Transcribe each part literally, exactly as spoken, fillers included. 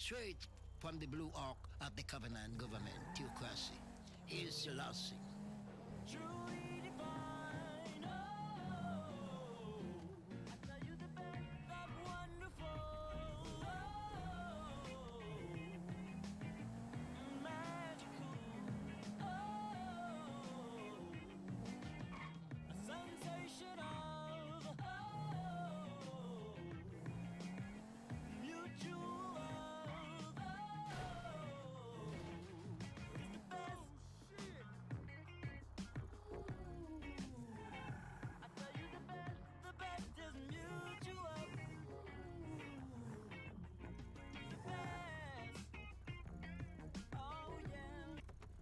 straight from the Blue Ark of the Covenant government, theocracy. Haile Selassie. Truly divine, oh, I tell you the best of wonderful, oh, magical, oh, a sensation of, oh, mutual love, oh, it's the best. I tell you the best, the best is mutual. The best, oh yeah.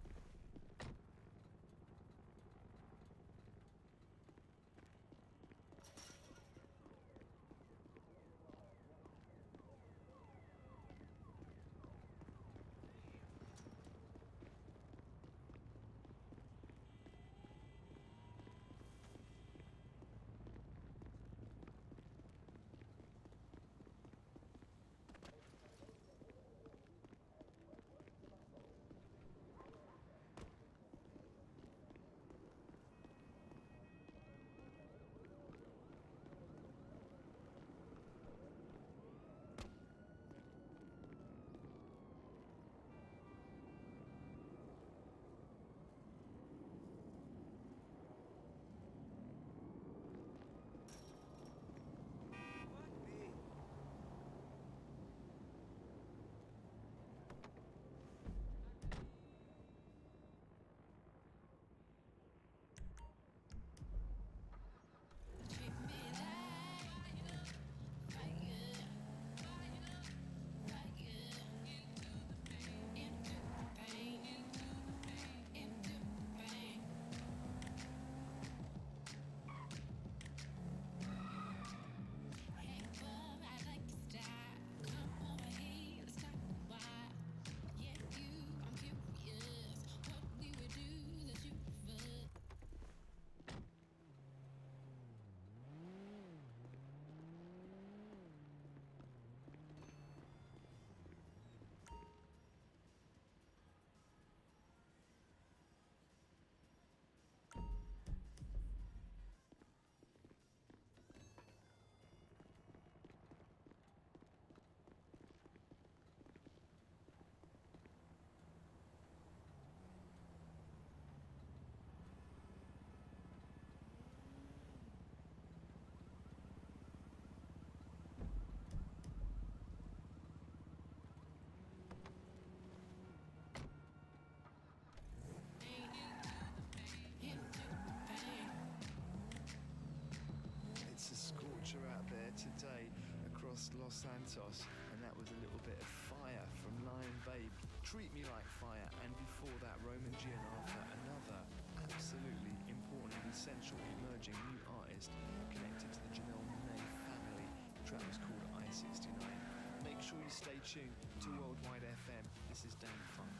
It's a scorcher out there today across Los Santos, and that was a little bit of Fire from Lion Babe, Treat Me Like Fire, and before that Roman Gianarta, another absolutely important and essential emerging new artist connected to the Janelle Monáe family. The track was called I sixty-nine. Make sure you stay tuned to Worldwide F M. This is Dane Funk.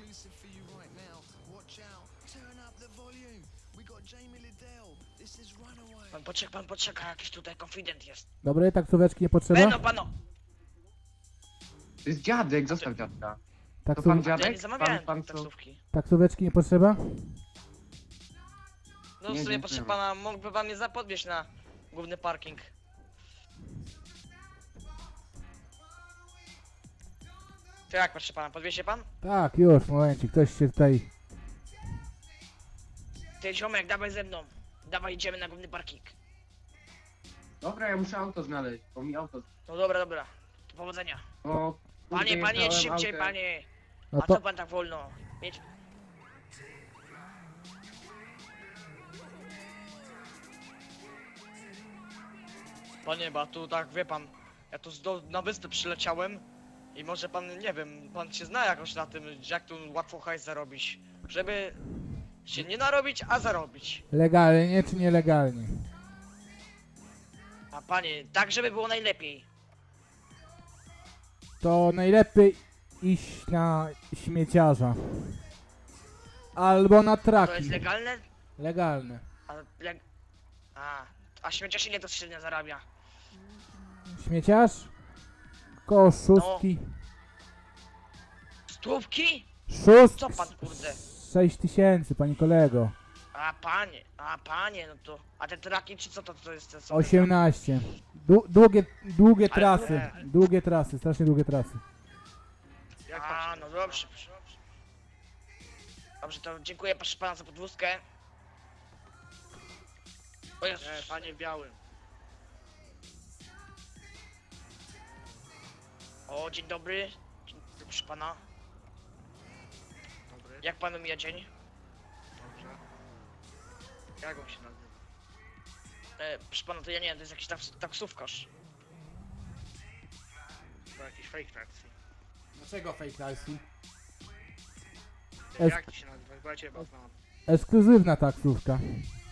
exclusive for you right now. Watch out. Turn up the volume. We got Jamie Liddell. This is Runaway. Pan poczeka, pan poczeka, jakiś tutaj konfident jest. Dobry, taksóweczki nie potrzeba? Będą pano! To jest dziadek, zostaw dziadka. To Taksów... pan Ja nie dziadek? zamawiałem Pan, pan co? taksówki. Taksóweczki nie potrzeba? No Nie, w sumie dziękuję. proszę pana, mógłby pan mnie zapodwieźć na główny parking. To jak, proszę pana, podwiezie pan? Tak, już, momencik, ktoś się tutaj... Ty ziomek, dawaj ze mną. Dawaj, idziemy na główny parking. Dobra, ja muszę auto znaleźć, bo mi auto... No dobra, dobra. Do powodzenia. O, kurde, Panie, panie, jedź jechałem szybciej, autem. panie. No A to... co pan tak wolno? Jedź. Panie, bo tu tak, wie pan, ja tu z do, na wyspę przyleciałem i może pan, nie wiem, pan się zna jakoś na tym, jak tu łatwo hajs zarobić. Żeby się nie narobić, a zarobić. Legalnie czy nielegalnie? A panie, tak żeby było najlepiej. To najlepiej iść na śmieciarza. Albo na To jest traki. legalne? Legalne. A, le... a, a śmieciarz ile to średnio zarabia? Śmieciarz? Koło szóstki. Stówki? Szóst... Co pan, kurde? sześć tysięcy, pani kolego. A panie, a panie, no to... A te traki czy co to, to jest? To są- osiemnaście. Du długie, długie Ale- trasy. Długie trasy, strasznie długie trasy. A, no dobrze. Dobrze, dobrze to dziękuję proszę pana za podwózkę. O Jezus. Nie, panie w białym. O, dzień dobry. Dzień dobry, proszę pana. Dobry, Jak panu mija dzień? dobrze. Jak on się nazywa? E, proszę pana, to ja nie wiem, to jest jakiś taks taksówkarz. To jakiś fake taxi. Dlaczego fake taxi? Ty, Es- Jak ty się nazywa? Bo ja cię chyba znam. Ekskluzywna taksówka.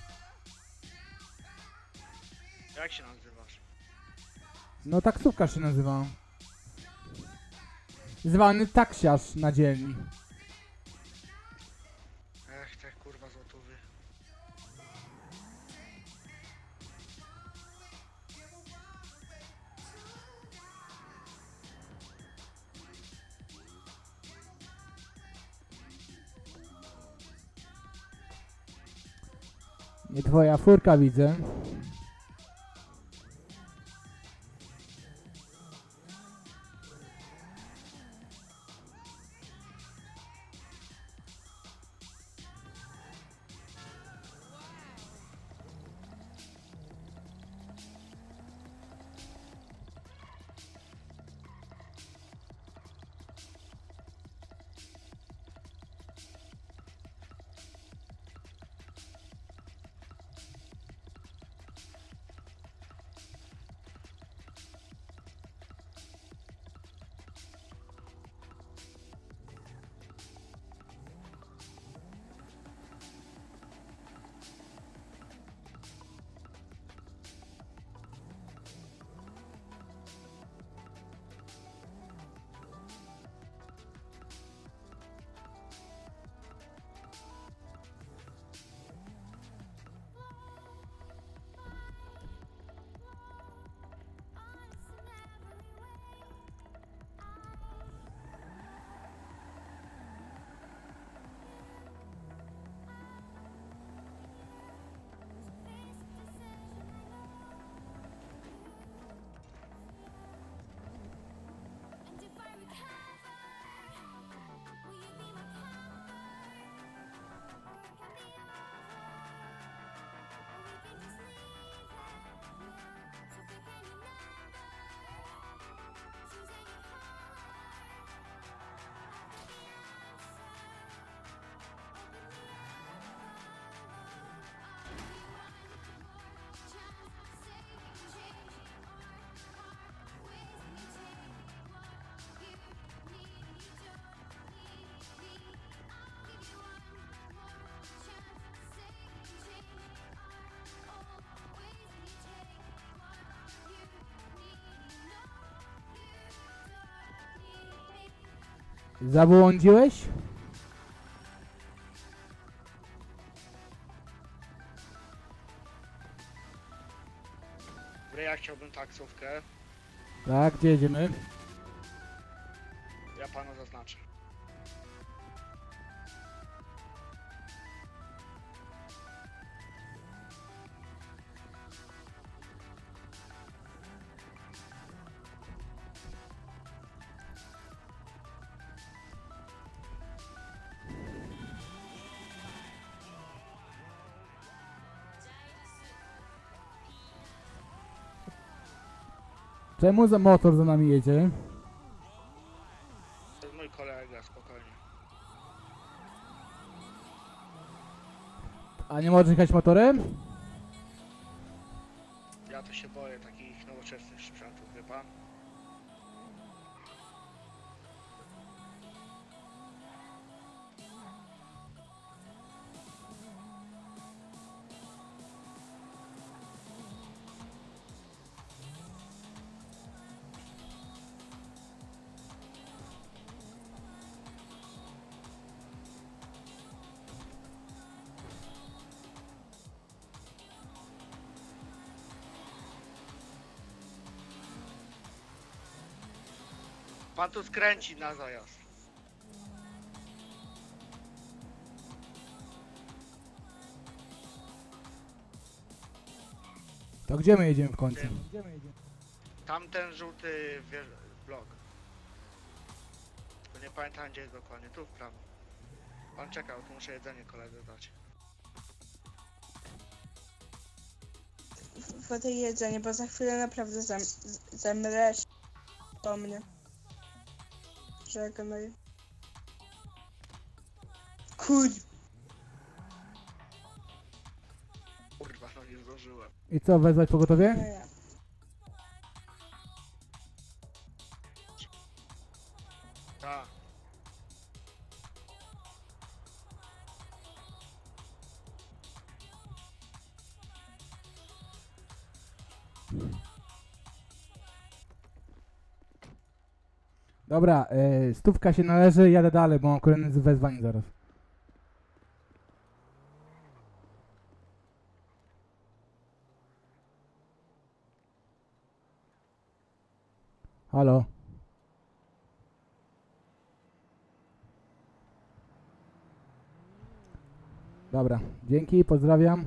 Jak się nazywasz? No taksówka się nazywa. Zwany taksiarz na dzielni. Ech, te kurwa złotówy. Nie twoja furka widzę. Zabłądziłeś? taksówkę. Tak, gdzie jedziemy? Ja panu zaznaczę. Czemu za motor za nami jedzie? To jest mój kolega, spokojnie. A nie możesz jechać motorem? Ja to się boję takich nowoczesnych sprzętów, wie pan? Pan tu skręci na zajazd. To gdzie my jedziemy w końcu? Tamten żółty wież... blok. To nie pamiętam gdzie jest dokładnie, tu w prawo. Pan czekał, tu muszę jedzenie koledze dać. Po tej jedzenie, bo za chwilę naprawdę zam z- zemresz po mnie. Żegnaj. Kur... Kurwa, no nie zdążyłem. I co, wezwać pogotowie? No ja. Tak. Dobra, e, stówka się należy, jadę dalej, bo mam kolejne wezwanie zaraz. Halo? Dobra, dzięki, pozdrawiam.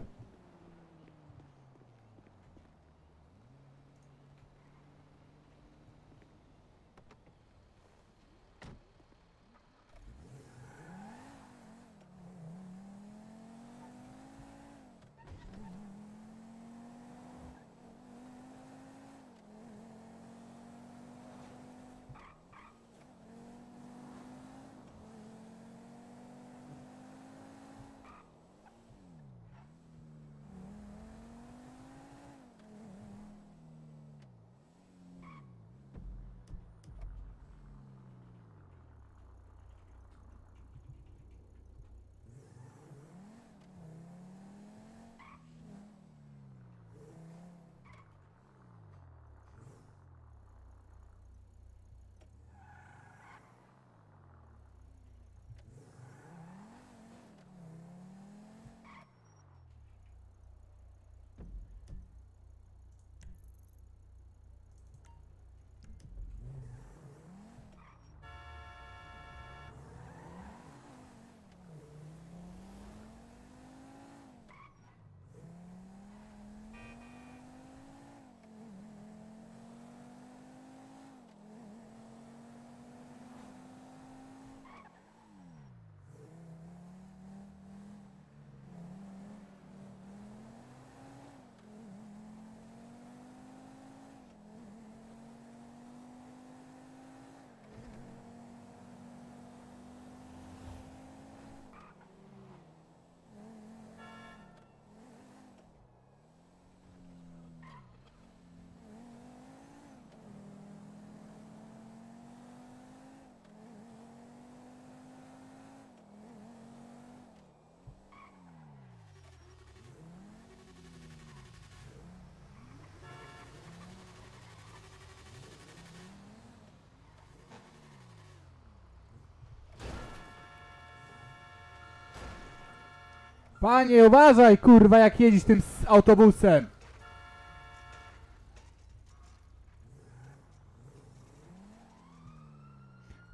Panie, uważaj, kurwa, jak jedziesz tym s- autobusem.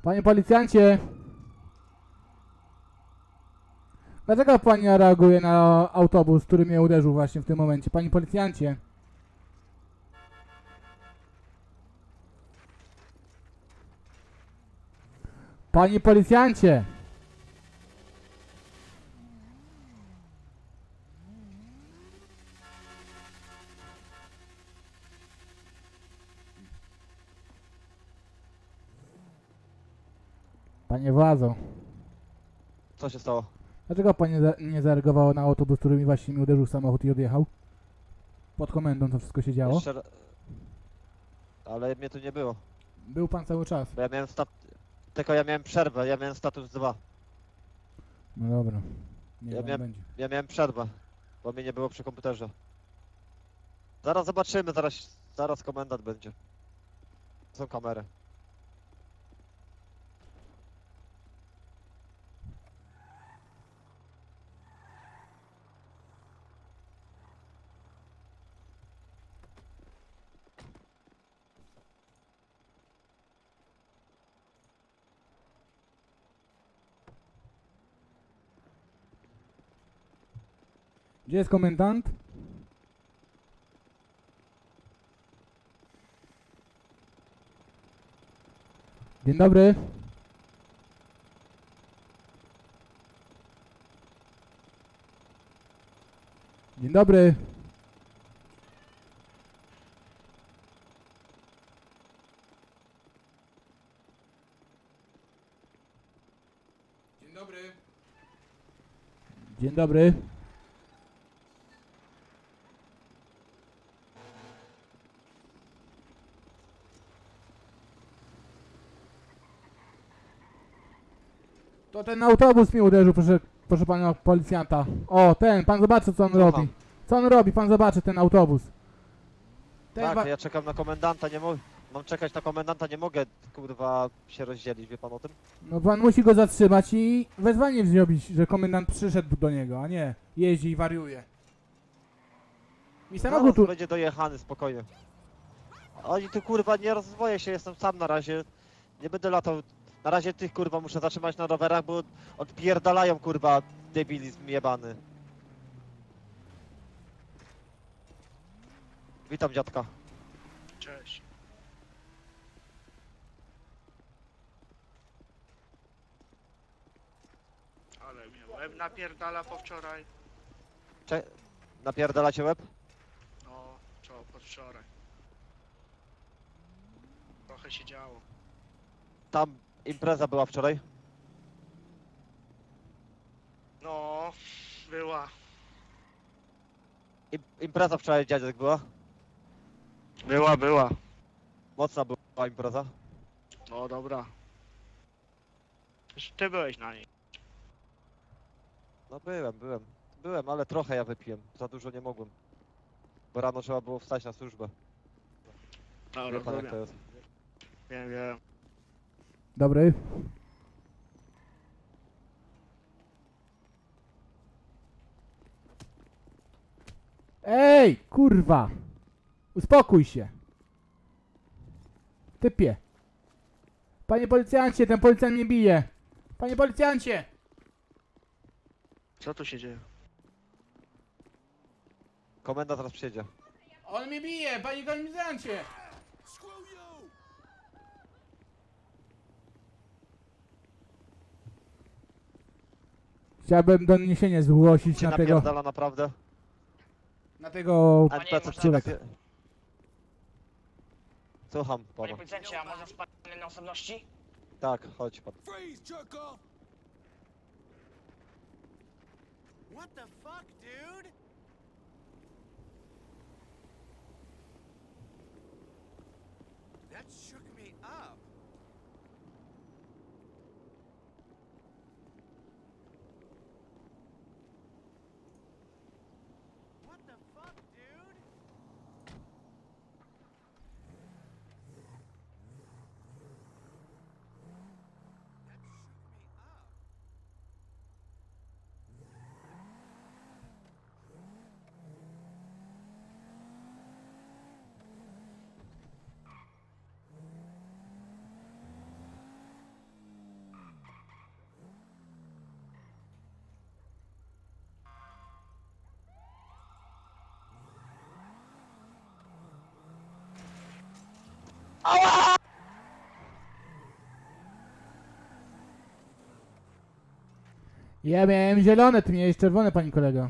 Panie policjancie! Dlaczego pani nie reaguje na autobus, który mnie uderzył właśnie w tym momencie? Panie policjancie! Panie policjancie! Panie władzo, Co się stało? dlaczego pan nie, za nie zareagował na autobus, który mi właśnie mi uderzył w samochód i odjechał? Pod komendą to wszystko się działo. Jeszcze... ra- Ale mnie tu nie było. Był pan cały czas. Bo ja miałem stat... Tylko ja miałem przerwę, ja miałem status dwa. No dobra. Nie Ja ja miałem- będzie. Ja miałem przerwę, bo mnie nie było przy komputerze. Zaraz zobaczymy, zaraz, zaraz komendant będzie. Są kamery. Gdzie jest komendant? Dzień dobry. Dzień dobry. Dzień dobry. Dzień dobry. To ten autobus mi uderzył, proszę, proszę pana policjanta. O, ten, pan zobaczy co on Słucham. robi. Co on robi, pan zobaczy ten autobus. Ten Tak, wa- ja czekam na komendanta, nie mogę... Mam czekać na komendanta, nie mogę, kurwa, się rozdzielić, wie pan o tym? No pan musi go zatrzymać i wezwanie zrobić, że komendant przyszedł do niego, a nie jeździ i wariuje. Mi samochód Zaraz tu... będzie dojechany, spokojnie. Oni tu, kurwa, nie rozwoję się, jestem sam na razie. Nie będę latał. Na razie tych, kurwa, muszę zatrzymać na rowerach, bo odpierdalają, kurwa, debilizm jebany. Witam, dziadka. Cześć. Ale mnie łeb napierdala po wczoraj. Cze... Napierdalacie łeb? No, co, po wczoraj. Trochę się działo. Tam impreza była wczoraj. No, była. Im, impreza wczoraj, dziadek, była. Była, była. Mocna była impreza. No dobra. Już ty byłeś na niej. No byłem, byłem. Byłem, ale trochę ja wypiłem. Za dużo nie mogłem. Bo rano trzeba było wstać na służbę. No, Wie pan jak to rozumiem. jest. Wiem, wiem. Dobry. Ej, kurwa! Uspokój się. Typie. Panie policjancie, ten policjant mnie bije. Panie policjancie! Co tu się dzieje? Komenda zaraz przyjedzie. On mnie bije, panie policjancie! Chciałbym doniesienie zgłosić Cię na tego, napierdala naprawdę. na tego Panie, N P C można- cię napie... Słucham pana. Panie policjancie, a można z panem na osobności? Tak, chodź pan. What the fuck, dude? That shook me up. What the fuck, dude? That shook me up. Ja miałem zielone, ty miałeś czerwone, pani kolego.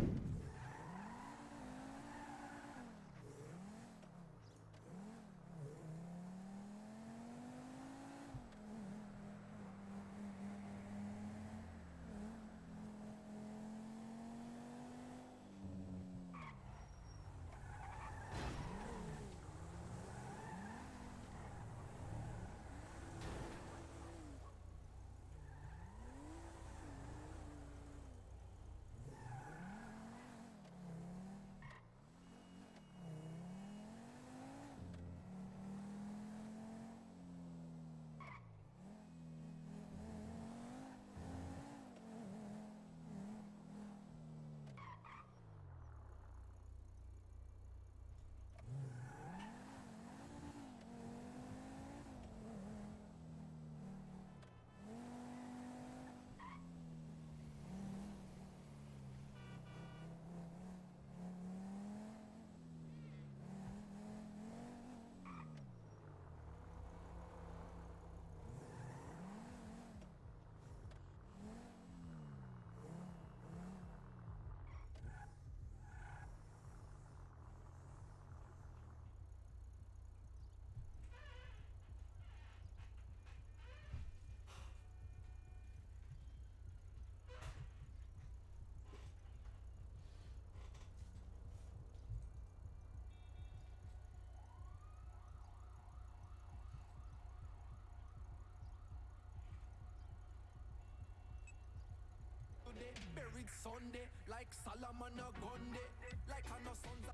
Buried Sunday, like Solomon a Gunde, like a no sons.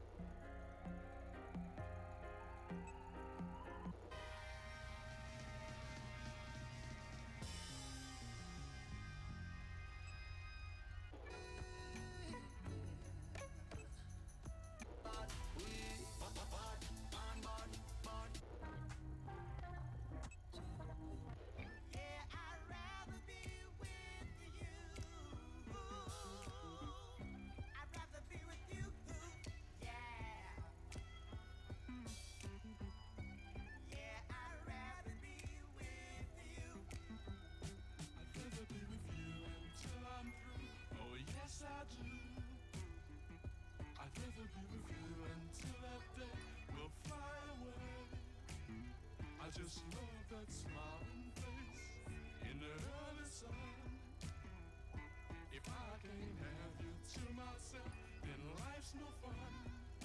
Just love that smiling face in the early sun. If I can't have you to myself, then life's no fun.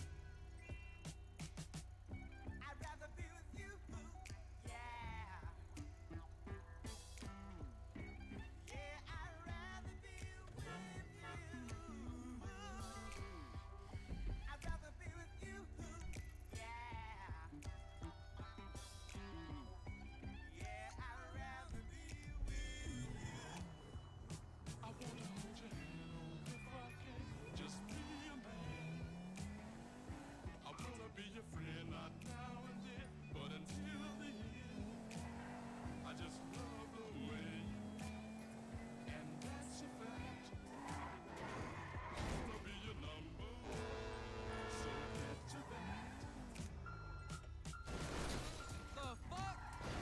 I'd rather be with you, yeah. Yeah, I'd rather be with you. I'd rather be with you, yeah. Yeah, I'd rather be with you. I wanna hold your hand if I can. Just be a man. I wanna be your friend, not now and then, but until the end. I just love the way you act, and that's a fact. I wanna be your number, so get to that. The fuck?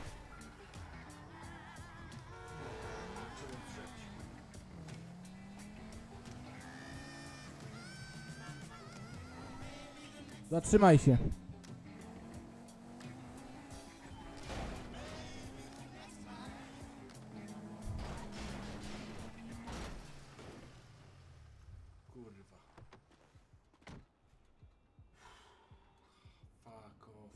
Zatrzymaj się. Kurwa. Fuck off.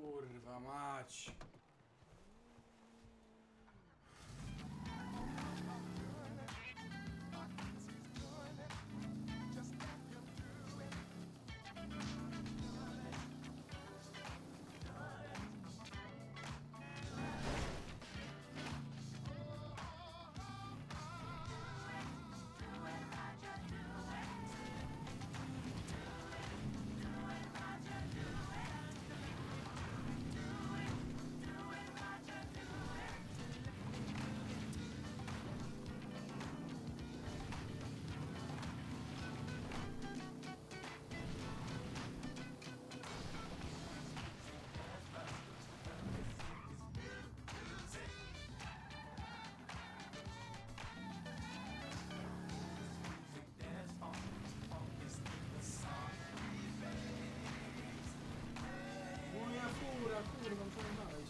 Kurwa mać. Moja fura, kurwa, muszę ją znaleźć.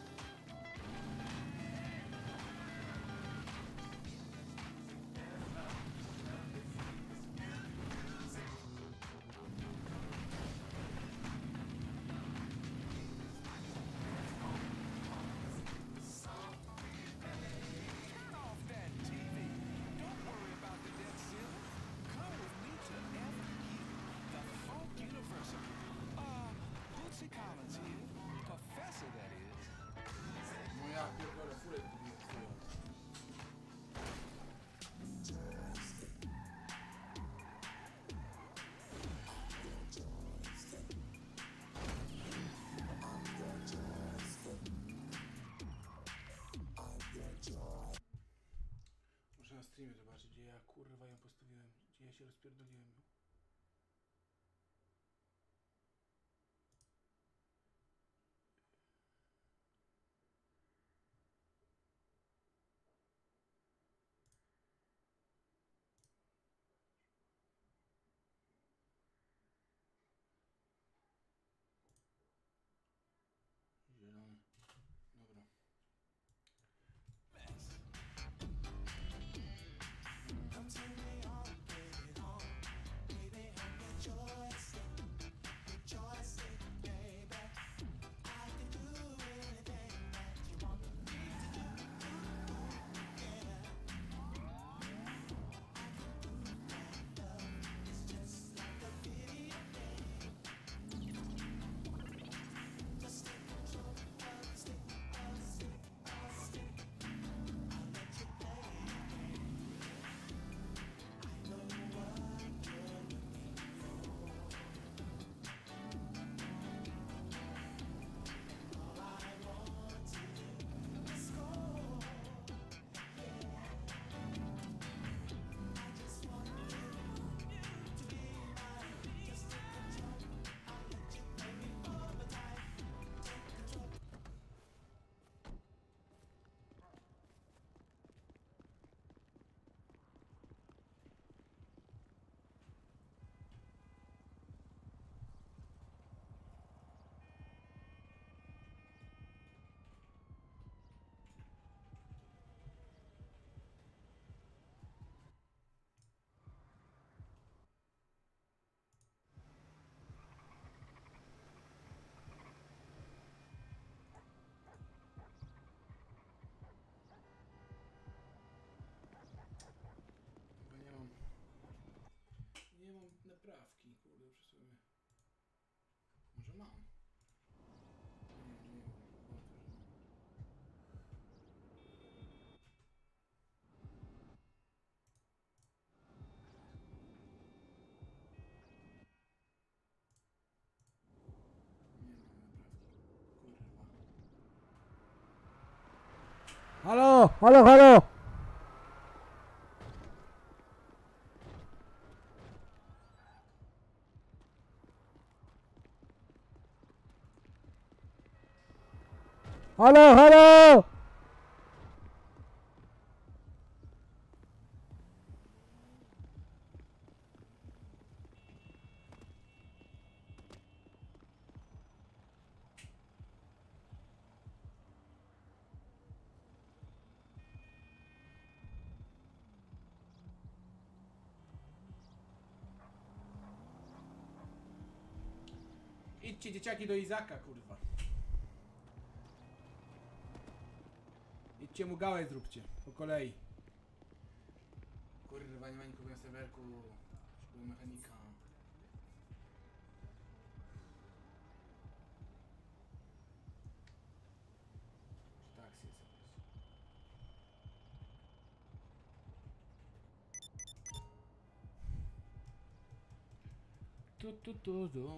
Turn off that T V. Don't worry about the debt ceiling. Come with me to F U, the Folk University. Uh, Bootsy Collins here. Professor, that is. No ja pierdolę, furę tu stoją. Muszę na streamie zobaczyć, gdzie ja kurwa ją postawiłem, gdzie ja się rozpierdoliłem. Zielony. Dobra. Naprawki, kurde, przy sobie. Może mam. Nie, nie, nie. Halo, halo, halo! Halo, halo! Idźcie dzieciaki do Izaka, kurwa. Idźcie mu gałę zróbcie, po kolei. Kurwa, nie ma nikogo na serwerku. Szkoda mechanika. Taksy jest jakaś. Tu tu tu tu.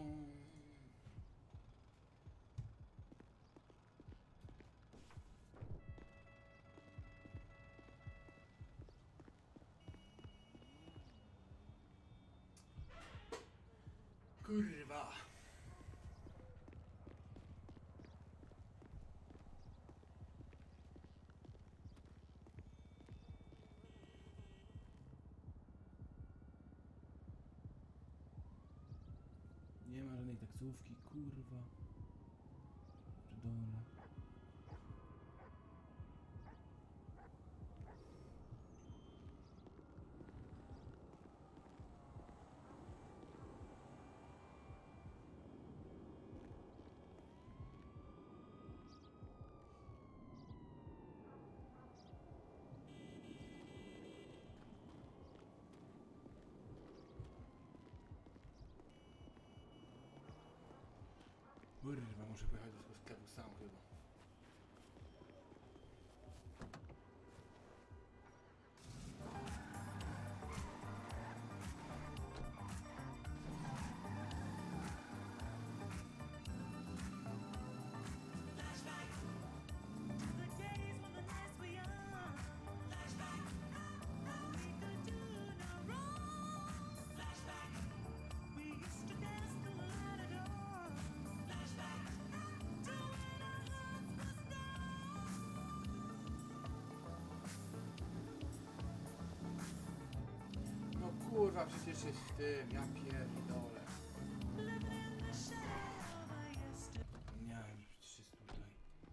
Kurwa. Nie ma żadnej taksówki, kurwa. Dole. Kurwa, muszę pojechać do tego sklepu sam chyba. No kurwa, przecież jest w tym, ja pierdolę. Miałem przecież jest tutaj.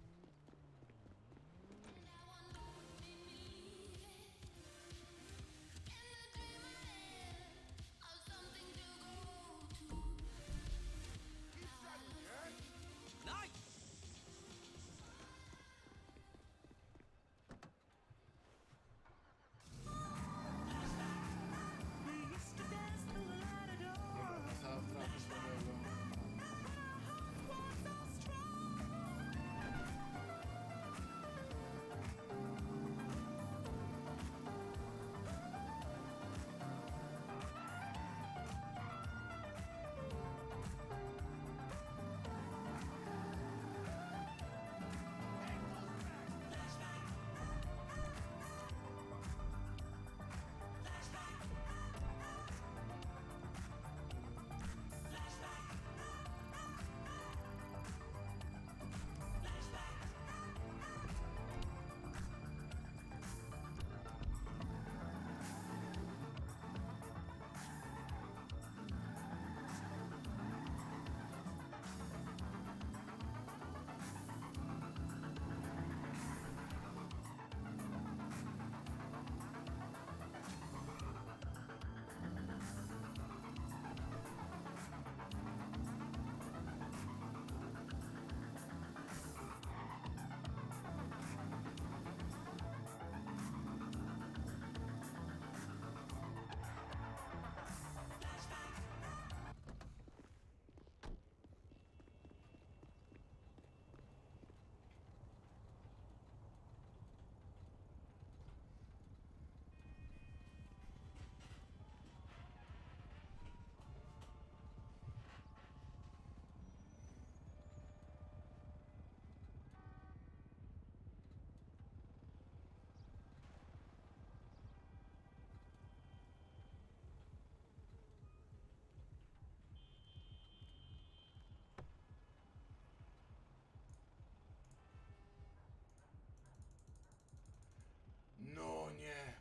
No nie.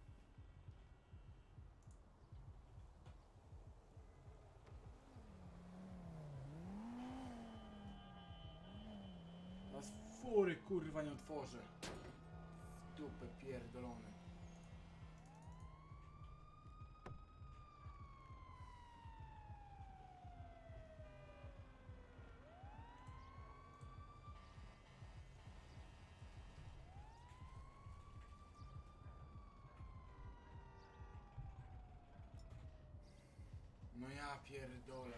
Was fury kurwa nie otworzę. W dupę pierdolony. pierdolę.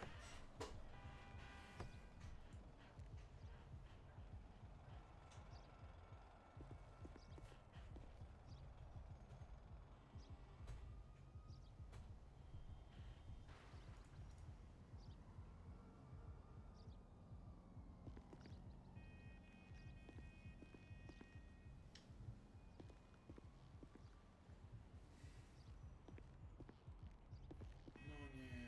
No nie.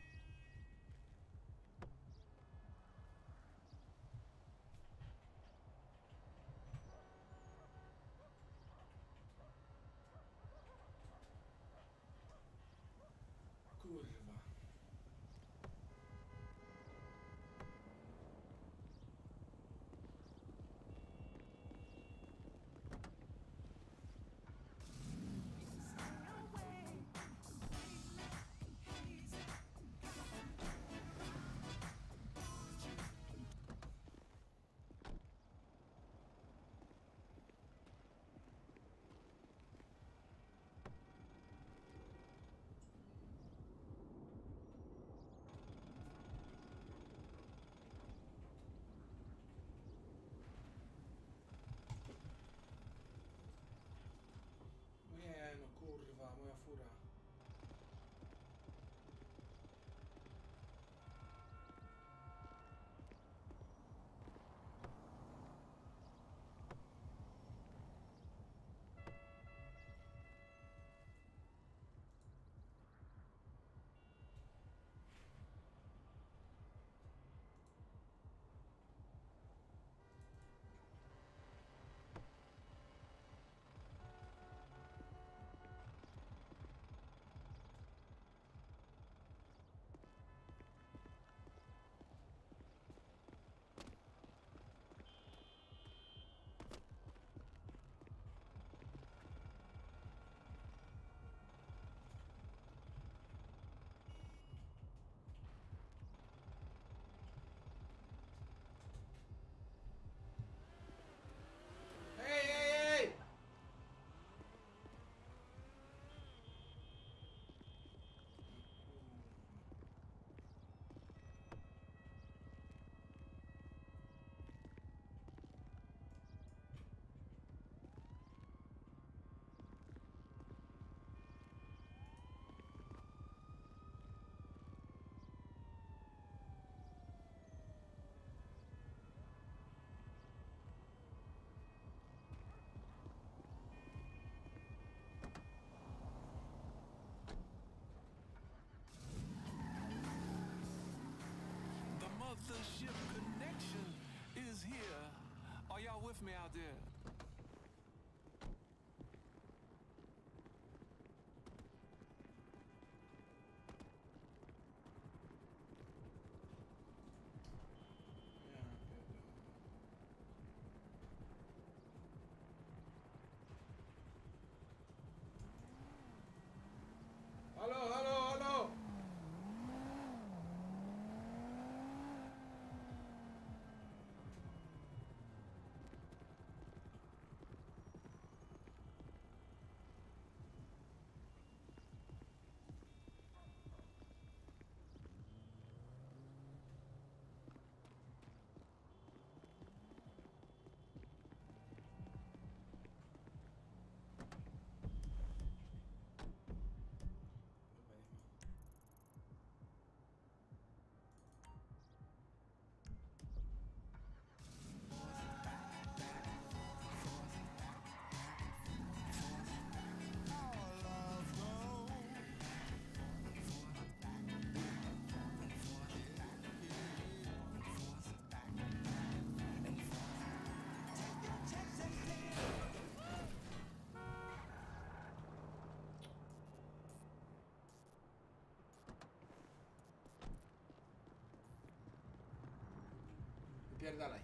Kurwa. Nie no kurwa, moja fura. Ej, ej, ej! The mothership connection is here. Are y'all with me out there? Ja pierdolę. Halo, halo, halo! Chyba nie ma. Wypierdalaj.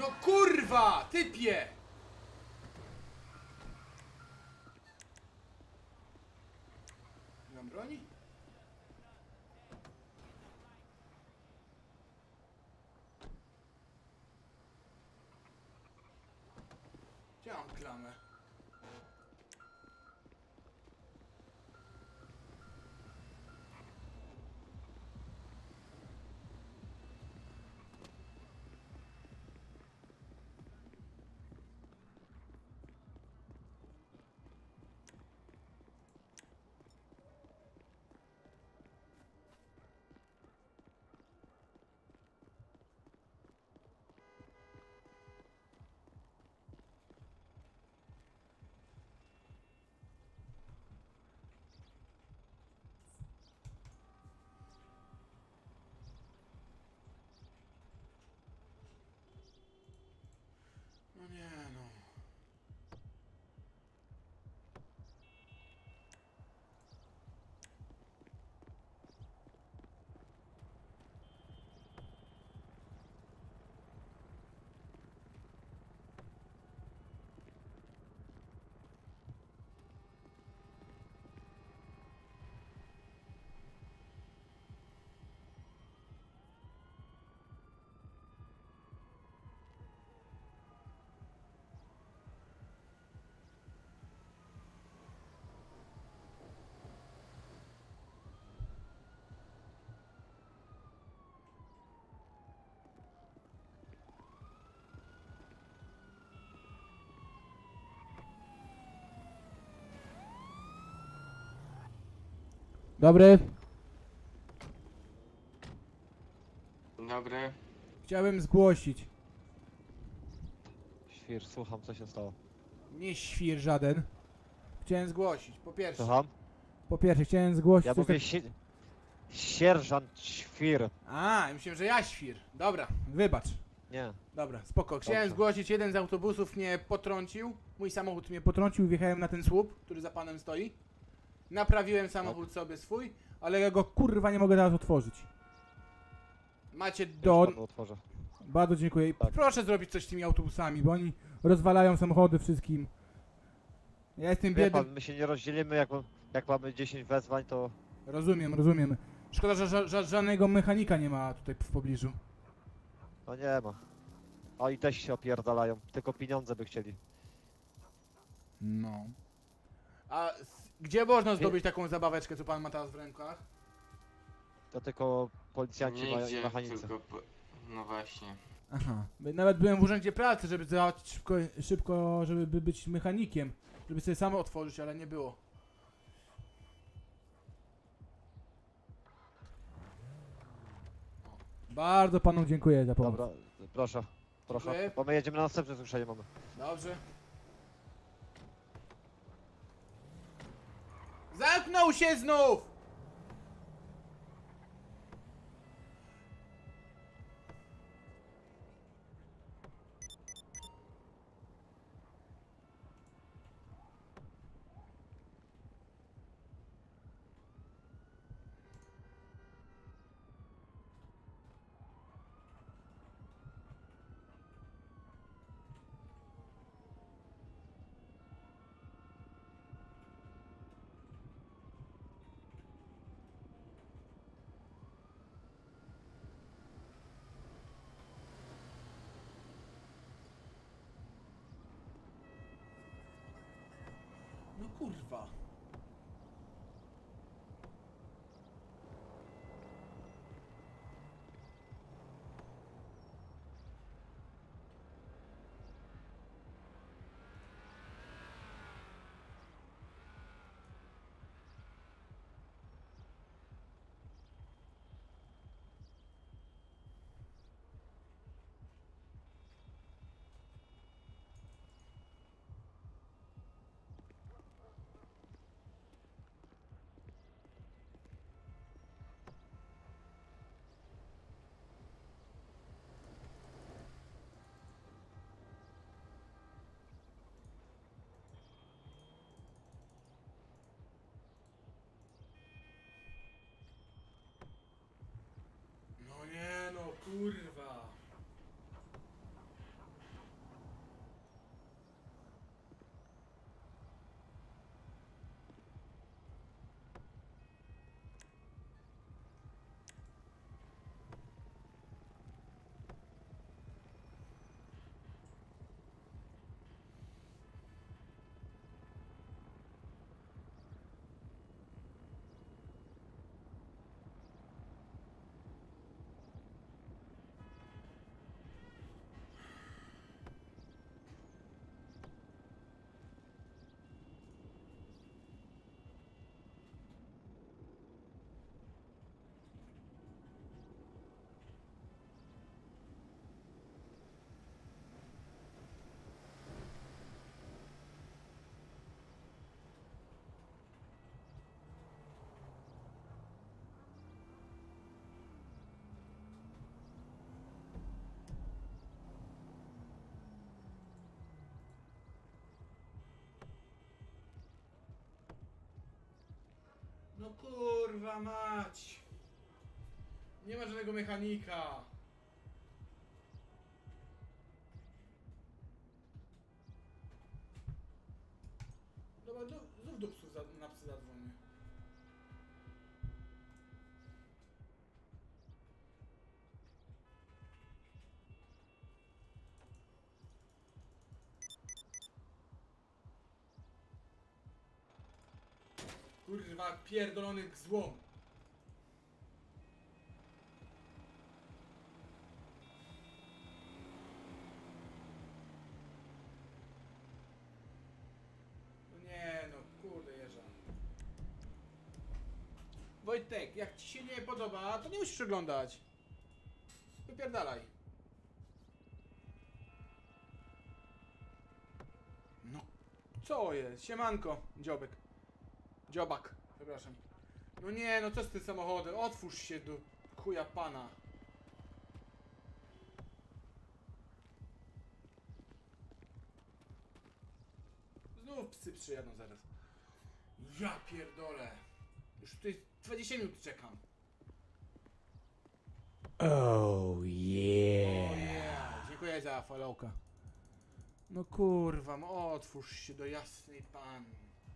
No kurwa, typie! Nie mam broni? Gdzie mam klamę? No nie no. Dobry. Dzień dobry. Chciałbym zgłosić. Świr, słucham, co się stało. Nie świr żaden. Chciałem zgłosić. Po pierwsze. Słucham? Po pierwsze, chciałem zgłosić. Ja coś mówię tak- si sierżant Świr. A, ja myślałem, że ja świr. Dobra, wybacz. Nie. Dobra, spoko. Chciałem Dobrze. zgłosić, jeden z autobusów mnie potrącił. Mój samochód mnie potrącił, wjechałem na ten słup, który za panem stoi. Naprawiłem samochód sobie swój, ale ja go kurwa nie mogę teraz otworzyć. Macie do... Już panu otworzę. Bardzo dziękuję. Tak. Proszę zrobić coś z tymi autobusami, bo oni rozwalają samochody wszystkim. Ja jestem Wie biedny. pan, my się nie rozdzielimy, jak, jak mamy dziesięć wezwań, to... Rozumiem, rozumiem. Szkoda, że ża ża żadnego mechanika nie ma tutaj w pobliżu. No nie ma. Oni też się opierdalają, tylko pieniądze by chcieli. No. A s- gdzie można zdobyć taką zabaweczkę, co pan ma teraz w rękach? To tylko policjanci mają i Nigdzie, mechanicy. tylko... Po... No właśnie. Aha. By- Nawet byłem w urzędzie pracy, żeby załatwić szybko, szybko, żeby by być mechanikiem. Żeby sobie sam otworzyć, ale nie było. Bardzo panu dziękuję za pomoc. Dobra, proszę, proszę. Dziękuję. Bo my jedziemy na następne zruszenie mamy. Dobrze. Zamknął się znów! No kurwa. No kurwa mać. Nie ma żadnego mechanika. Dobra, do, znów do psów za, na psy zadzwonię. Kurwa, pierdolonych złom. No nie no, kurde jeża. Wojtek, jak ci się nie podoba, to nie musisz oglądać. Wypierdalaj. No, co jest? Siemanko, dziobek. Dziobak, przepraszam. No nie, no co z tym samochodem? Otwórz się do chuja pana. Znów psy przyjadą zaraz. Ja pierdolę. Już tutaj dwadzieścia minut czekam. Oh O yeah. yeah. Dziękuję za followka. No kurwa, no otwórz się do jasnej panny.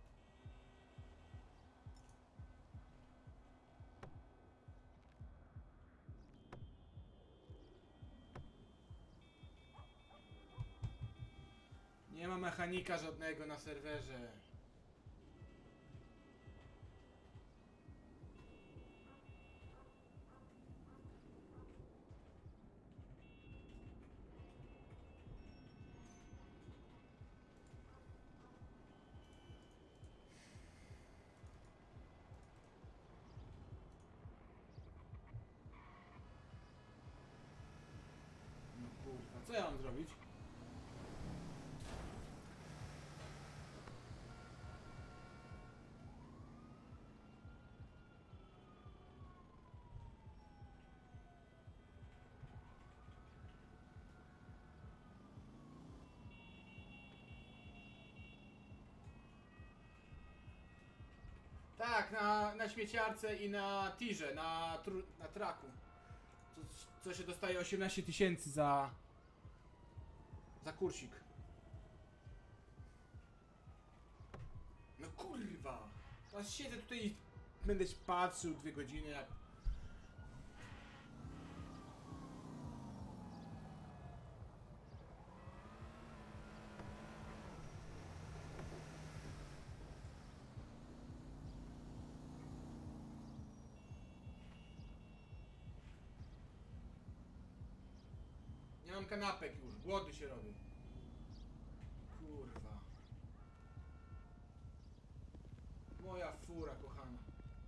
Nie ma mechanika żadnego na serwerze. No kurwa, co ja mam zrobić? Tak, na, na śmieciarce i na tirze, na, tru, na traku. Co, co się dostaje osiemnaście tysięcy za... za kursik. No kurwa! Teraz siedzę tutaj i będę się patrzył dwie godziny jak... Nie mam kanapek już, głody się robią. Kurwa. Moja fura kochana.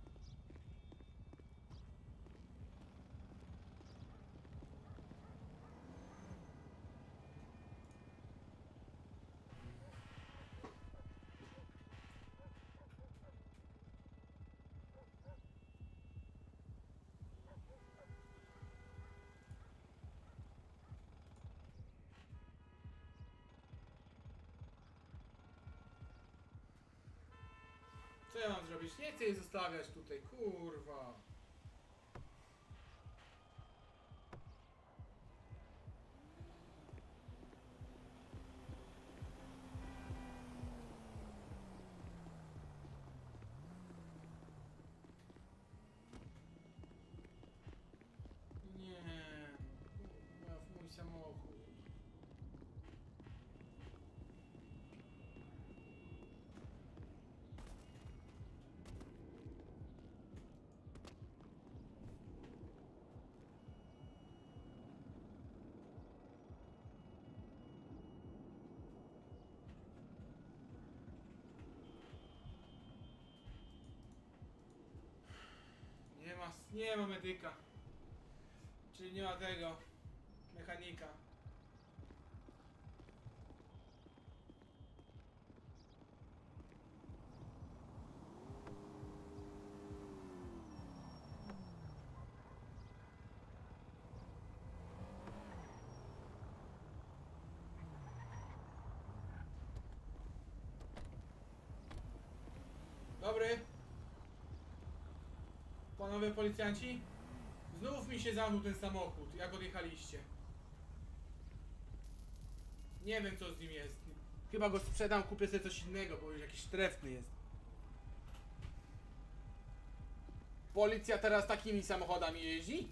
Co ja mam zrobić? Nie chcę jej zostawiać tutaj, kurwa. Nie, moja, mój samochód. Nie ma, nie ma medyka. Czyli nie ma tego mechanika. Dobry. Panowie policjanci? Znów mi się zamknął ten samochód, jak odjechaliście. Nie wiem co z nim jest. Chyba go sprzedam, kupię sobie coś innego, bo już jakiś trefny jest. Policja teraz takimi samochodami jeździ?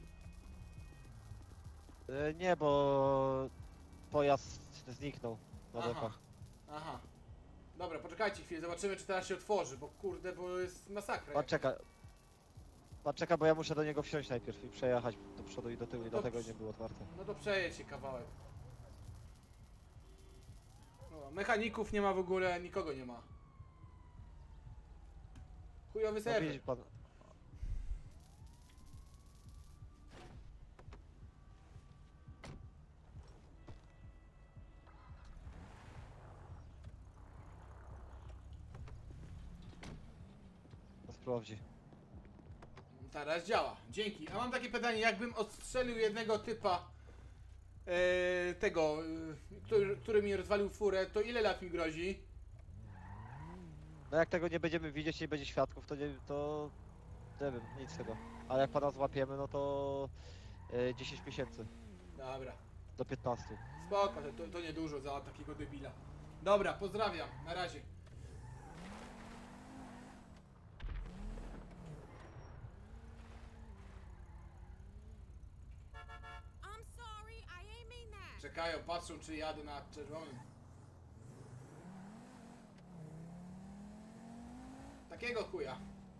E, nie, bo pojazd zniknął na Aha. dekach. Aha. Dobra, poczekajcie chwilę, zobaczymy czy teraz się otworzy, bo kurde, bo jest masakra. Pan czeka. Pan czeka, bo ja muszę do niego wsiąść najpierw i przejechać do przodu i do tyłu i dlatego nie było otwarte. No to przejedź się kawałek. O, mechaników nie ma w ogóle, nikogo nie ma. Chujowy No serwer. widzi pan. To sprawdzi. Teraz działa, dzięki. A mam takie pytanie, jakbym odstrzelił jednego typa, e, tego, e, który, który mi rozwalił furę, to ile lat mi grozi? No jak tego nie będziemy widzieć i nie będzie świadków, to nie, to nie wiem, nic z tego. Ale jak pana złapiemy, no to e, dziesięć miesięcy Dobra, do piętnastu. spoko, to, to niedużo za takiego debila. Dobra, pozdrawiam, na razie. Czekają, patrzą czy jadę na czerwonym. Takiego chuja.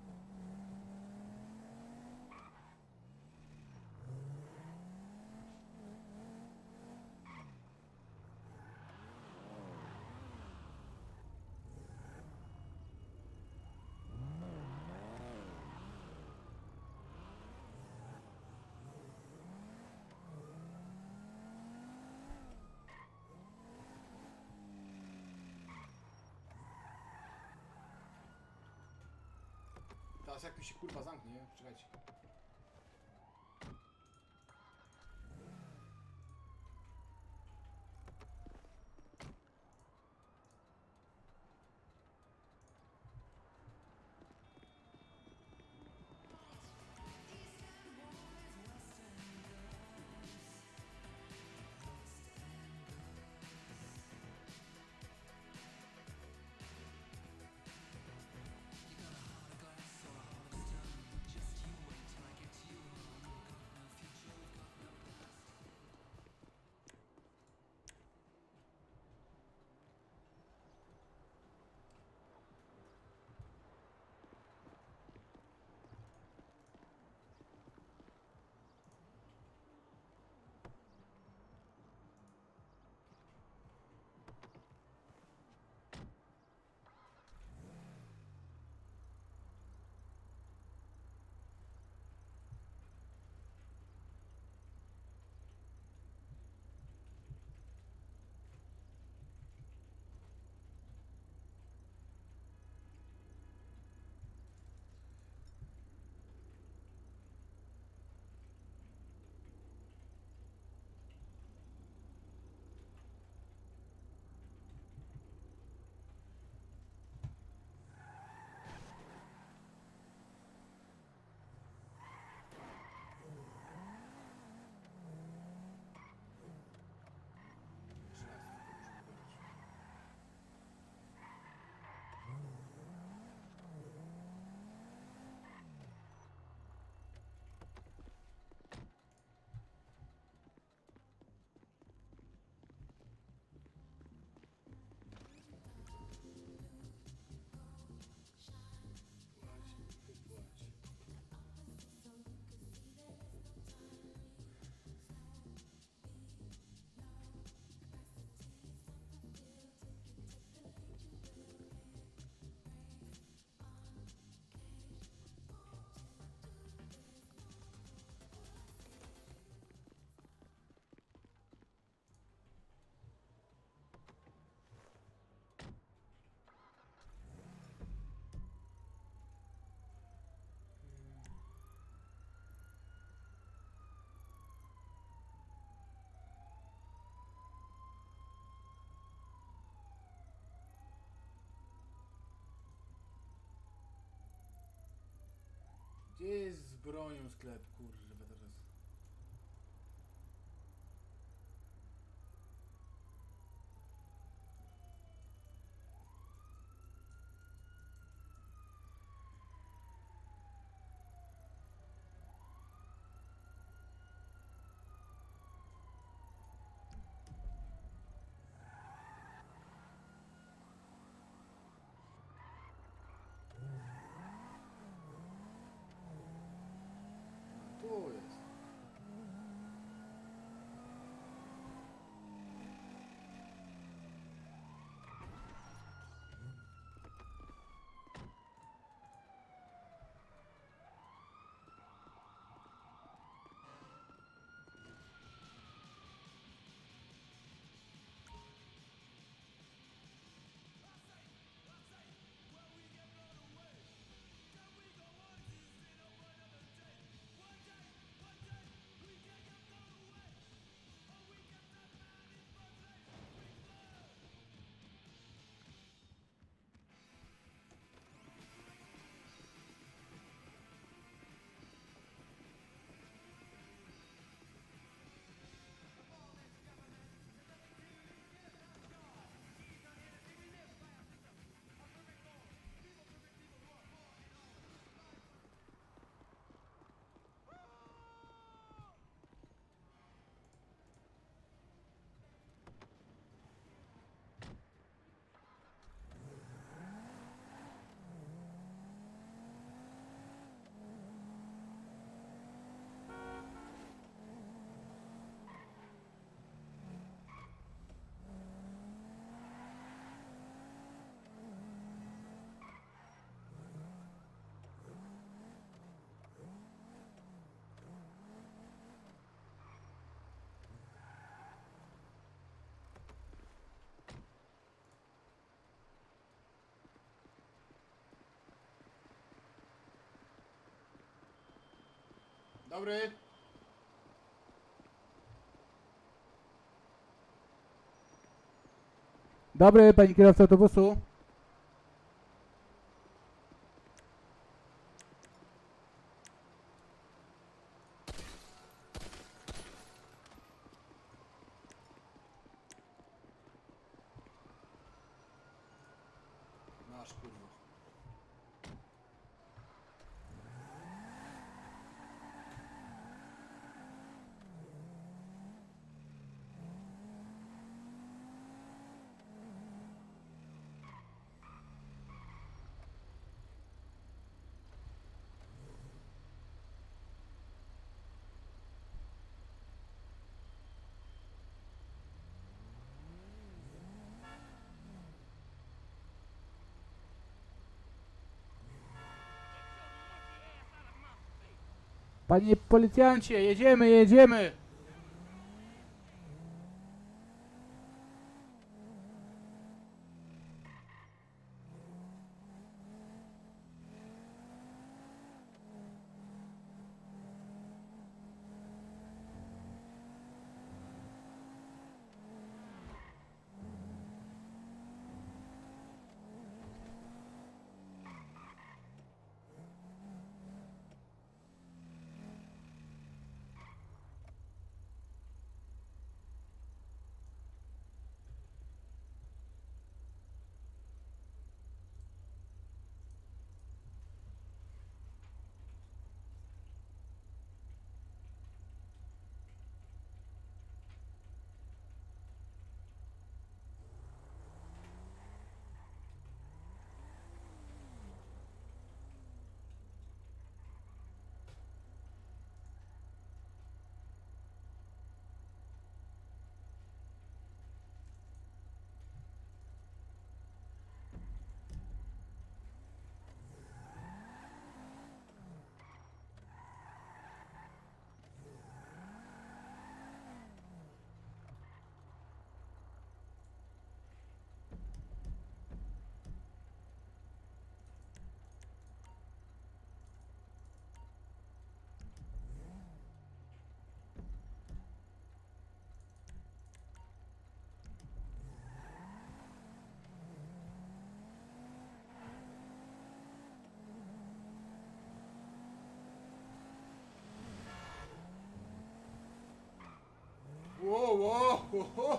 Teraz jak mi się kurwa zamknie, nie? Czekajcie. Gdzie jest zbroja? Gonią sklep, kurwa teraz. Tu jest. Dobry. Dobry, pani kierowca autobusu. Masz, kurwa. Panie policjancie, jedziemy, jedziemy! Wow, wow, wow, wow.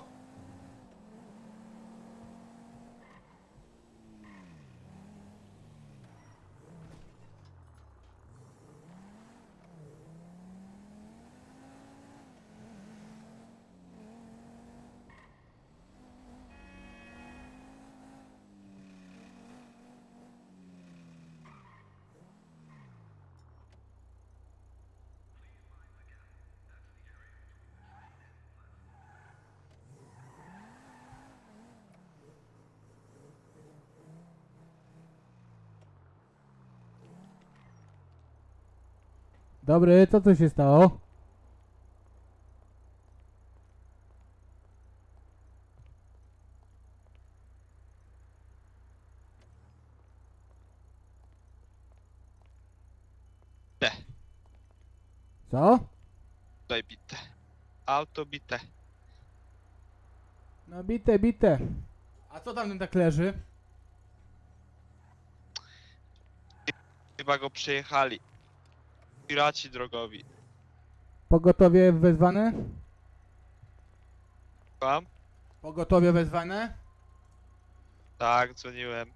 Dobry, co tu się stało? Te. Co? Tutaj bite. Auto bite. No bite, bite. A co tam tak leży? Chyba go przejechali. Piraci drogowi. Pogotowie wezwane? Mam? Pogotowie wezwane? Tak, dzwoniłem.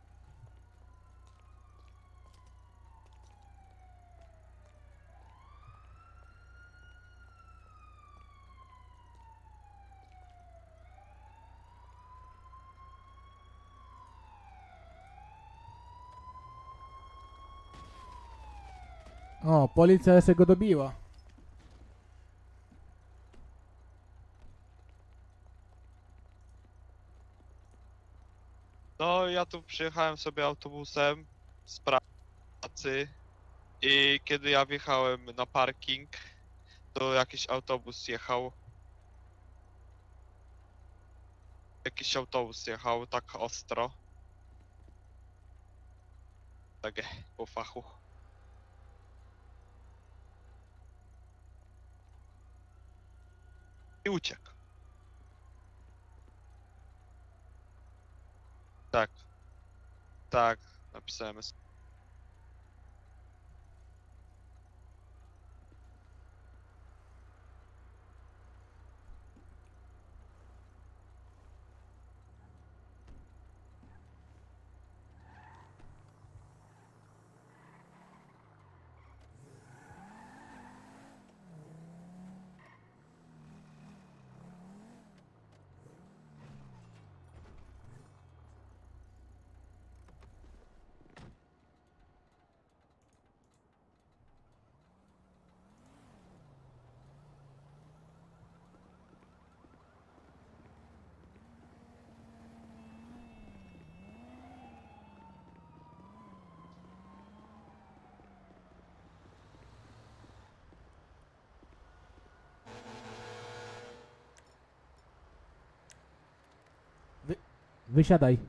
O, policja jeszcze go dobiła. No, ja tu przyjechałem sobie autobusem z pracy i kiedy ja wjechałem na parking, to jakiś autobus jechał. Jakiś autobus jechał tak ostro. Takie po fachu. I uciekł. Tak. Tak, napisałem. es- Wy, wysiadaj.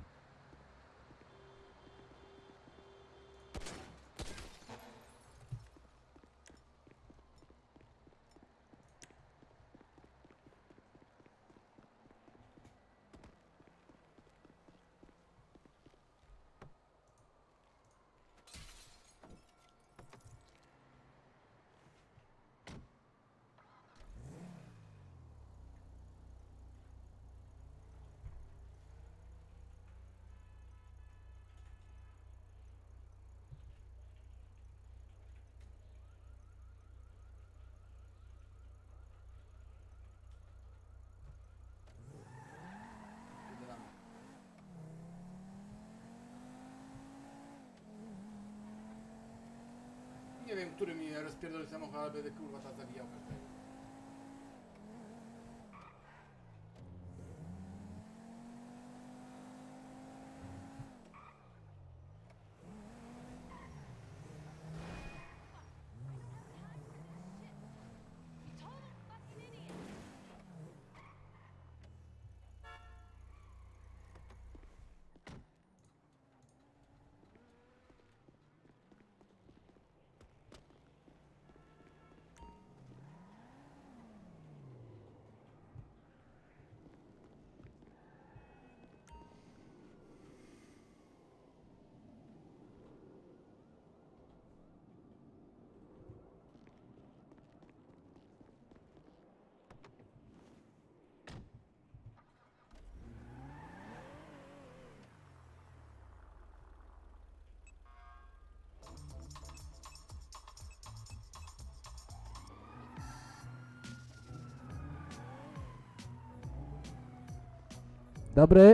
Nie wiem, który mi rozpierdolił samochód, ale będę kurwa tak zabijał każdego. Dobry.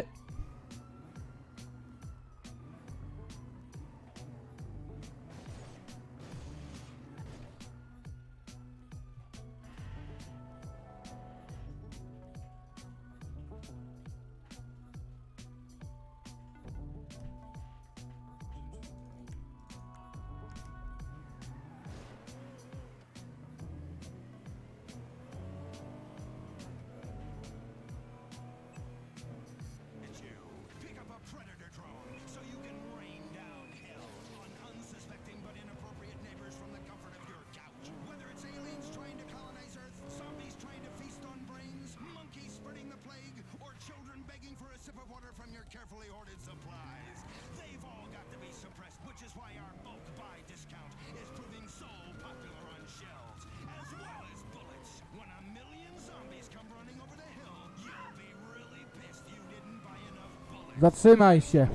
Pick up a predator drone so you can rain down hell on unsuspecting but inappropriate neighbors from the comfort of your couch. Whether it's aliens trying to colonize Earth, zombies trying to feast on brains, monkeys spreading the plague, or children begging for a sip of water from your carefully hoarded supplies, they've all got to be suppressed, which is why our bulk buy discount is proving so popular on shelves, as well as bullets. When a million zombies come running over the hill, you'll be really pissed you didn't buy enough bullets. Zatrzymaj się.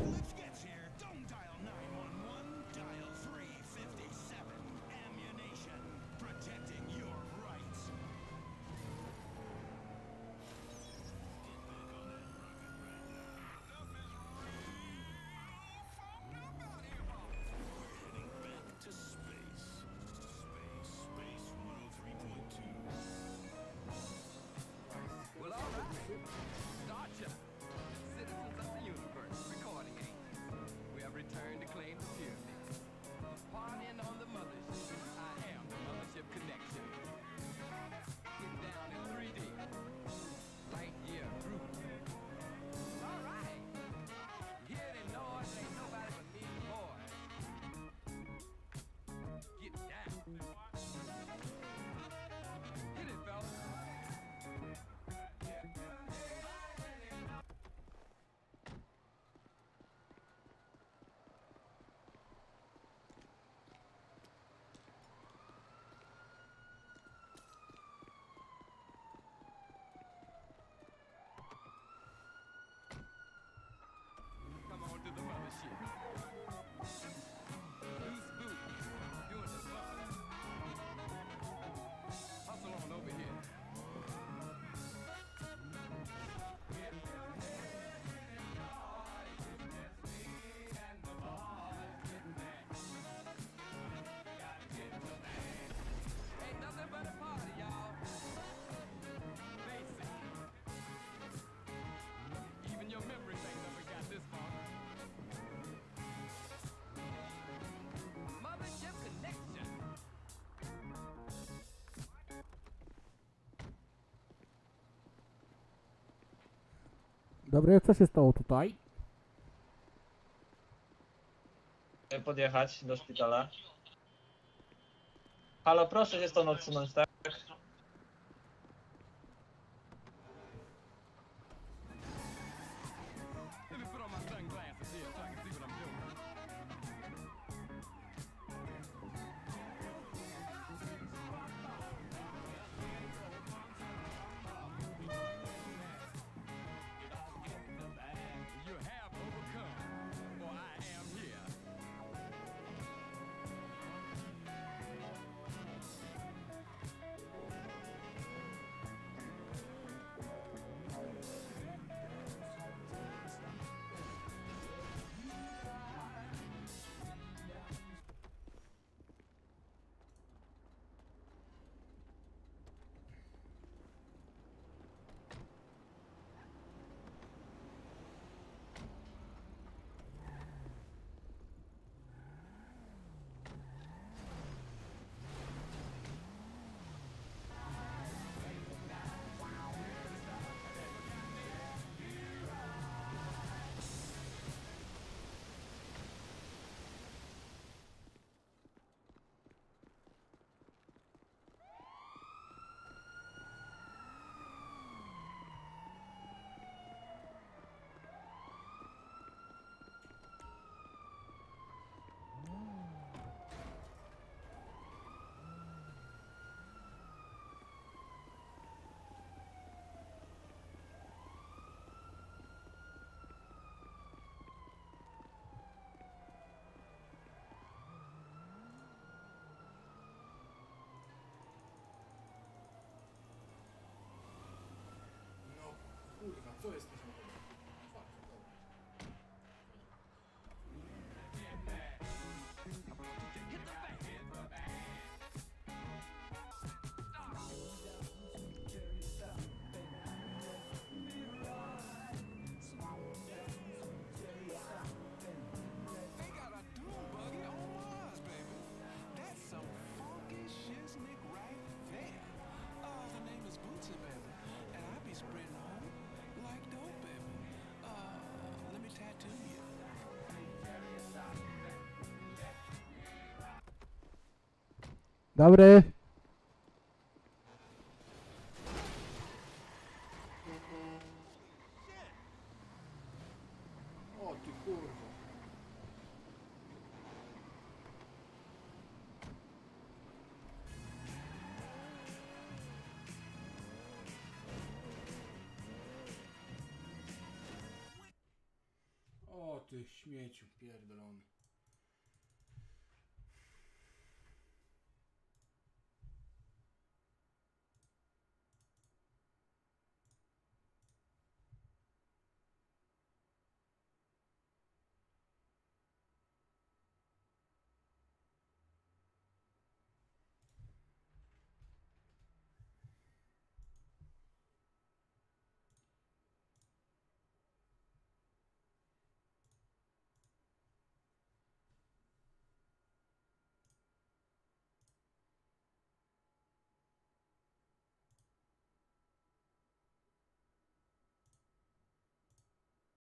Well, all right. Starship, citizens of the universe, recording agents. We have returned to claim the pyramid. Partying on the mothership. I am the Mothership Connection. Get down in three D. Light year groove. All right. Hear the noise, ain't nobody but me and boy. Get down. Hit it, fella. Come on to the mothership. Loose boots, doing the fun. Hustle on over here. Ain't nothing but a party, y'all. Basic. Even your memory ain't never got this far. Mothership Connection. Dobry, co się stało tutaj? Podjechać do szpitala. Halo, proszę się stąd odsunąć, tak? Let me put on my sunglasses here so I can see what I'm doing. You have overcome, for I am here. Kurwa, co jest? Dobry. O ty kurwa. O ty śmieciu pierdolony.